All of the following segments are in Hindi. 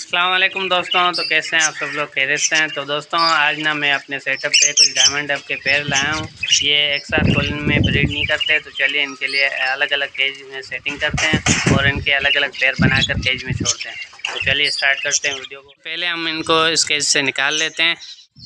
अस्सलाम वालेकुम दोस्तों। तो कैसे हैं आप सब लोग? खैरियत से हैं? तो दोस्तों आज ना मैं अपने सेटअप पे कुछ डायमंड डब के पेयर लाया हूँ। ये एक साथ कॉलोनी में ब्रीड नहीं करते, तो चलिए इनके लिए अलग अलग केज में सेटिंग करते हैं और इनके अलग अलग पेयर बनाकर केज में छोड़ते हैं। तो चलिए स्टार्ट करते हैं वीडियो को। पहले हम इनको इस केज से निकाल लेते हैं।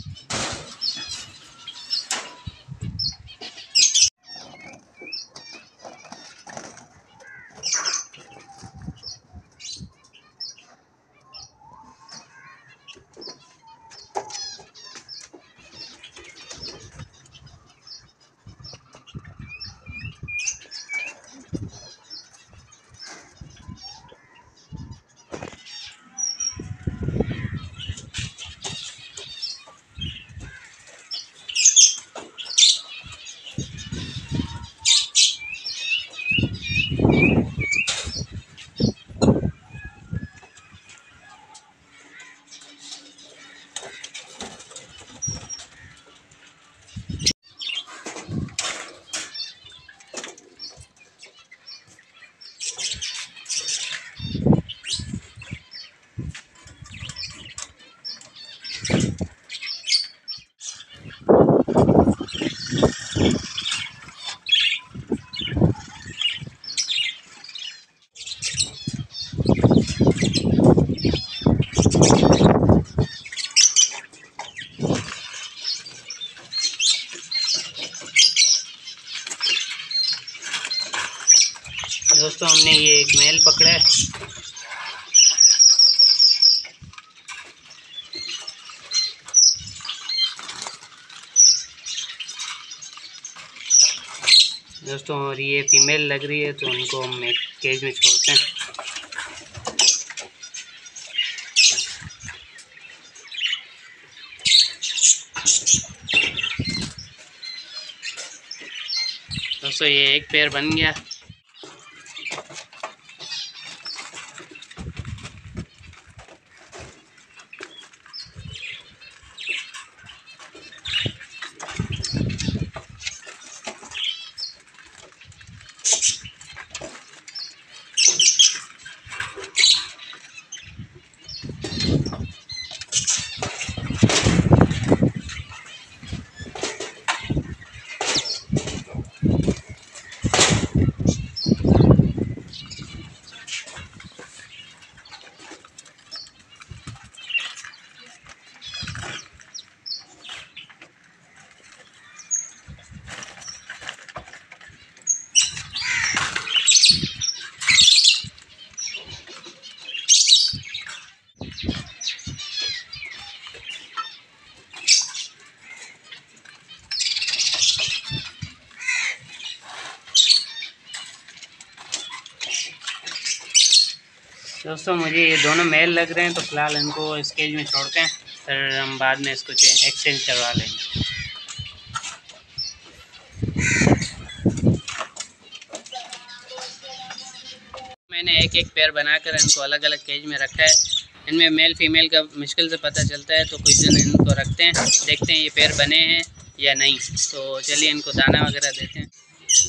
दोस्तों हमने ये एक मेल पकड़ा है। दोस्तों और ये फीमेल लग रही है, तो उनको हम एक केज में छोड़ते हैं। दोस्तों ये एक पेयर बन गया। दोस्तों मुझे ये दोनों मेल लग रहे हैं, तो फिलहाल इनको इस केज में छोड़ते हैं, फिर हम बाद में इसको एक्सचेंज करवा लेंगे। मैंने एक एक पेयर बनाकर इनको अलग अलग केज में रखा है। इनमें मेल फीमेल का मुश्किल से पता चलता है, तो कुछ दिन इनको रखते हैं, देखते हैं ये पेयर बने हैं या नहीं। तो चलिए इनको दाना वगैरह देते हैं।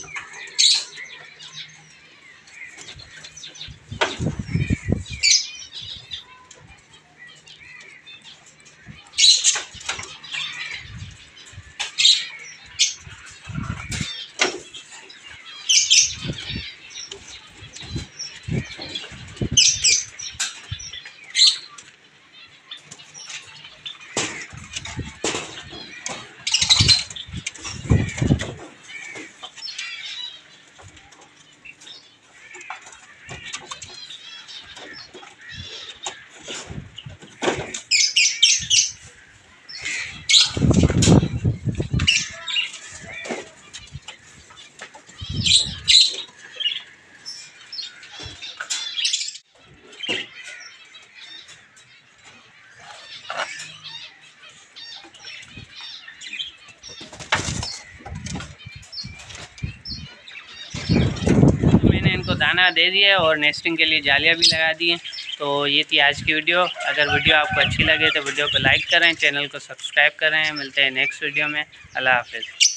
इनको दाना दे दिया और नेस्टिंग के लिए जालियाँ भी लगा दी हैं। तो ये थी आज की वीडियो। अगर वीडियो आपको अच्छी लगे तो वीडियो को लाइक करें, चैनल को सब्सक्राइब करें। मिलते हैं नेक्स्ट वीडियो में। अल्लाह हाफ़िज़।